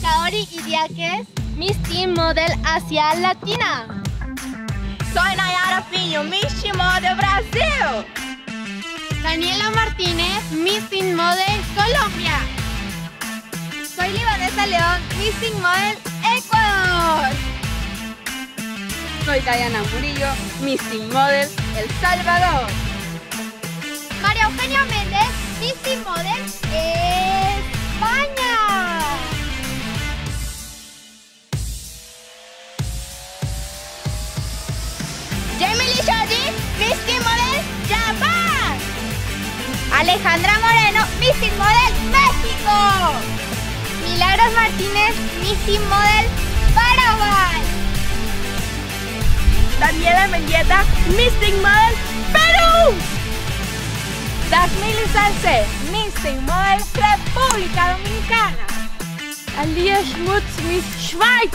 Kaori Idiáquez, Miss Teen Model Asia Latina. Soy Nayara Pinho, Miss Teen Model Brasil. Daniela Martínez, Miss Teen Model Colombia. Soy Libanesa León, Miss Teen Model Ecuador. Soy Dayana Murillo, Miss Teen Model El Salvador. María Eugenia Méndez, Miss Teen Model España. Jamie Lee Shoji, Miss Teen Model Japón. Alejandra Moreno, Miss Teen Model México. Milagros Martínez, Miss Teen Model Paraguay. Daniela Mendieta, Miss Teen Model Perú. Dasmili Salce, Miss Teen Model República Dominicana. Alia Schmutz, Miss Schweiz.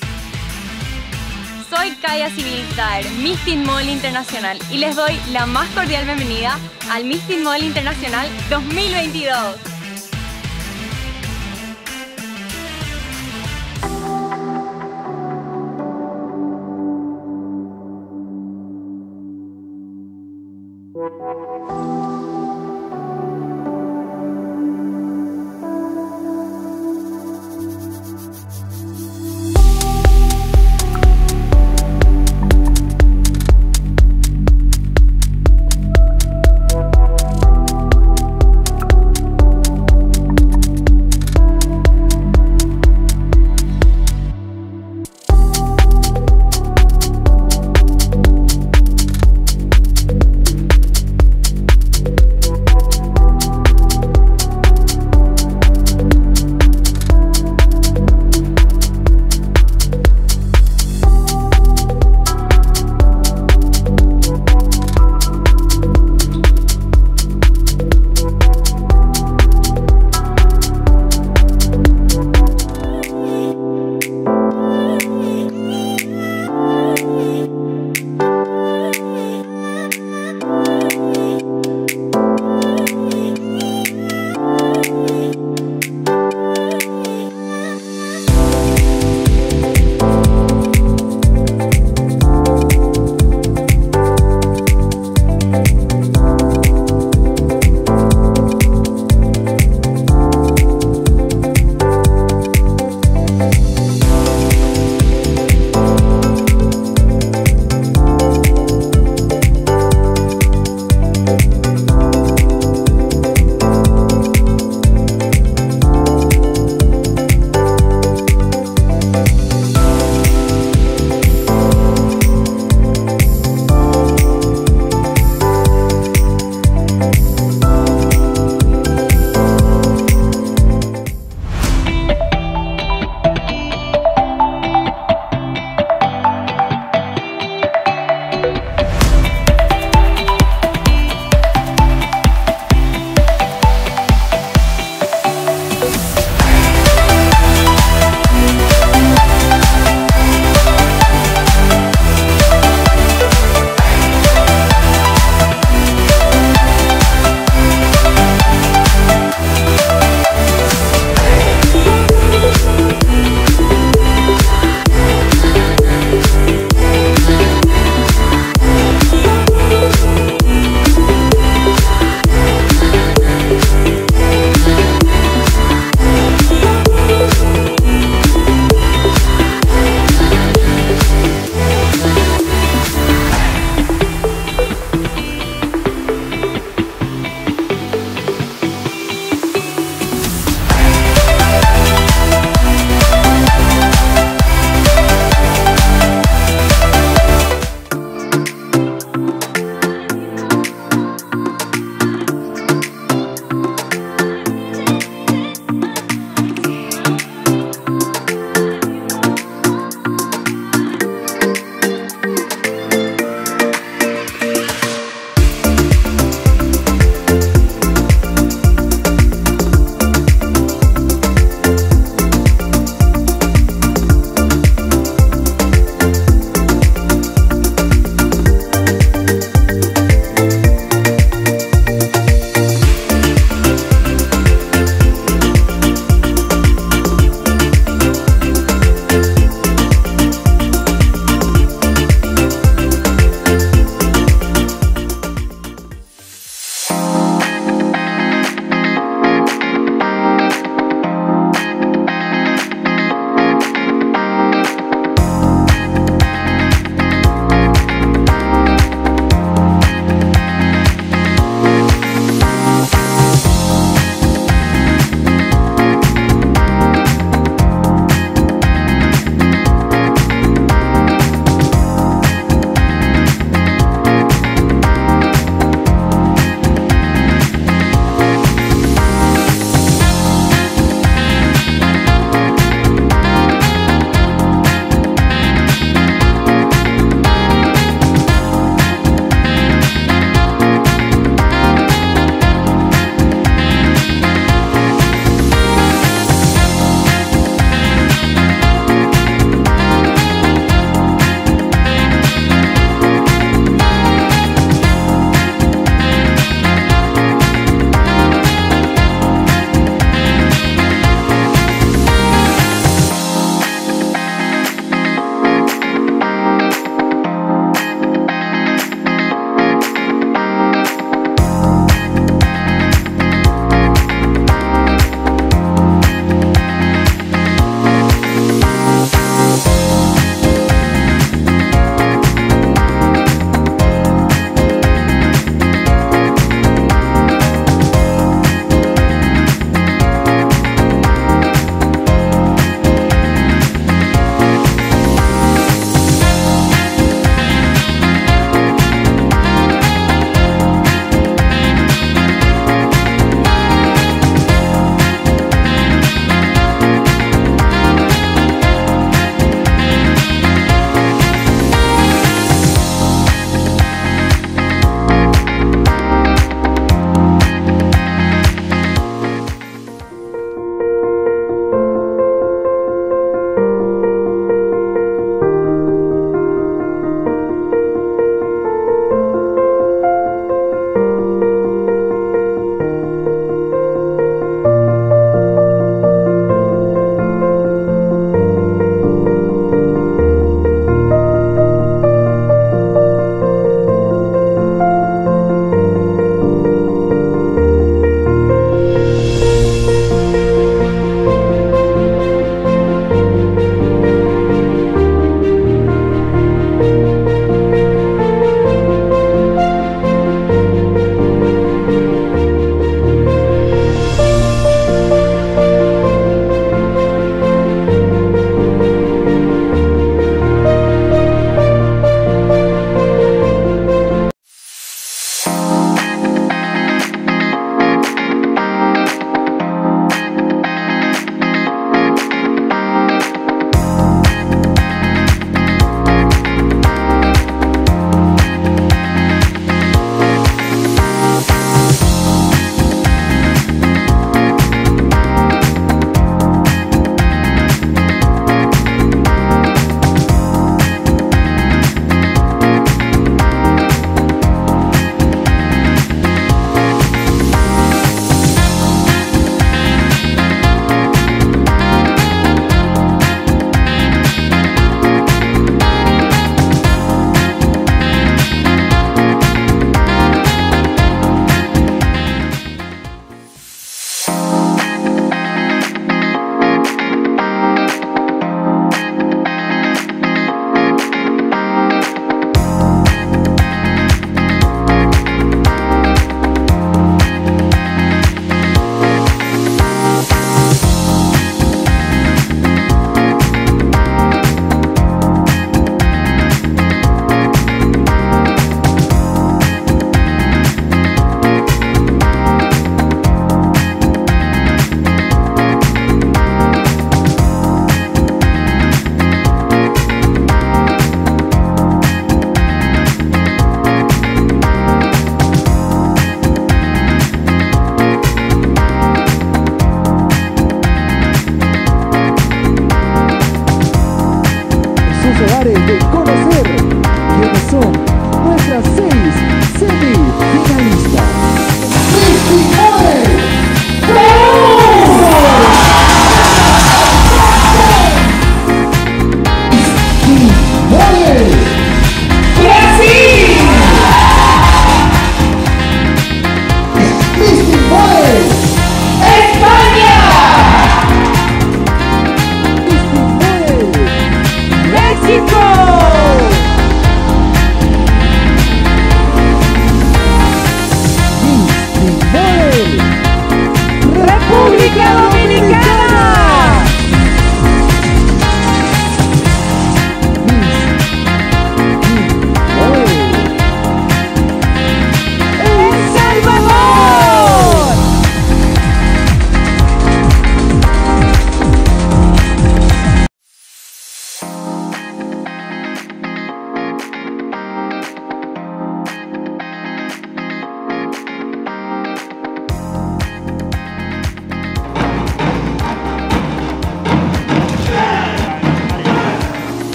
Soy Kaya Civilizar, Miss Teen Model Internacional, y les doy la más cordial bienvenida al Miss Teen Model Internacional 2022.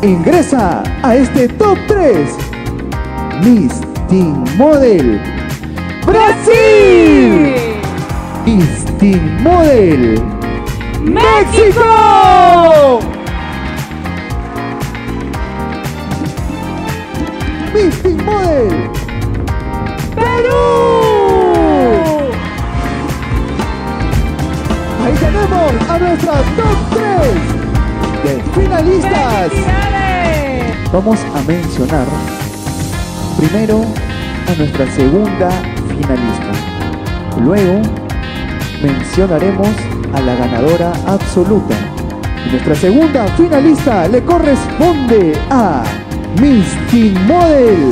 ingresa a este top 3 Miss Teen Model Brasil, Miss Teen Model México, Miss Teen Model Perú. Ahí tenemos a nuestras top 3 de finalistas. Vamos a mencionar primero a nuestra segunda finalista. Luego mencionaremos a la ganadora absoluta. Y nuestra segunda finalista le corresponde a Miss Teen Model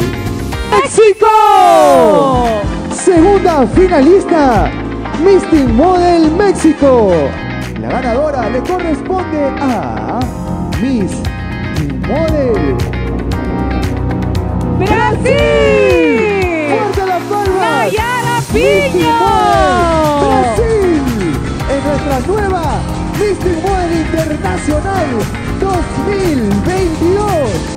México. Segunda finalista, Miss Teen Model México. La ganadora le corresponde a Miss Teen Model Brasil. ¡Fuerte la palma! Nayara Miss Teen Piño. Model Brasil. En nuestra nueva Miss Teen Model Internacional 2022.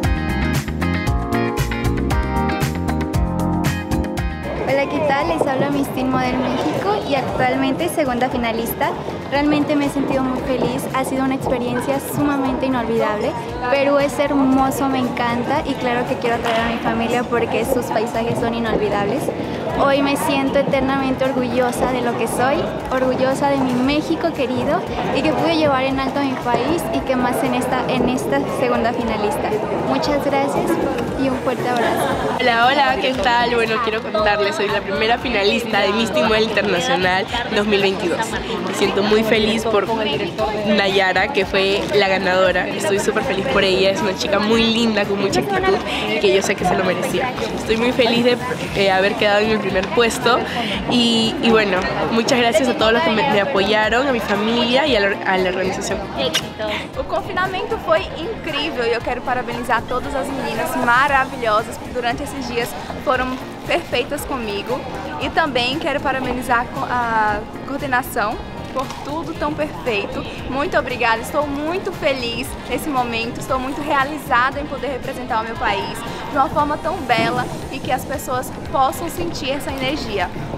Hola, ¿qué tal? Les habla Miss Teen Model México y actualmente segunda finalista. Realmente me he sentido muy feliz, ha sido una experiencia sumamente inolvidable. Perú es hermoso, me encanta y claro que quiero traer a mi familia porque sus paisajes son inolvidables. Hoy me siento eternamente orgullosa de lo que soy, orgullosa de mi México querido y que pude llevar en alto a mi país y que más en esta segunda finalista. Muchas gracias y un fuerte abrazo. Hola, hola, ¿qué tal? Bueno, quiero contarles, soy la primera finalista de Miss Teen Model Internacional 2022. Me siento muy feliz por Nayara, que fue la ganadora. Estoy súper feliz por ella, es una chica muy linda, con mucha actitud y que yo sé que se lo merecía. Estoy muy feliz de haber quedado en el primer puesto y bueno, muchas gracias a todos los que me apoyaron, a mi familia y a la organización. O confinamento foi incrível e eu quero parabenizar todas as meninas maravilhosas que durante esses dias foram perfeitas comigo e também quero parabenizar a coordenação por tudo tão perfeito. Muito obrigada, estou muito feliz nesse momento, estou muito realizada em poder representar o meu país de uma forma tão bela e que as pessoas possam sentir essa energia.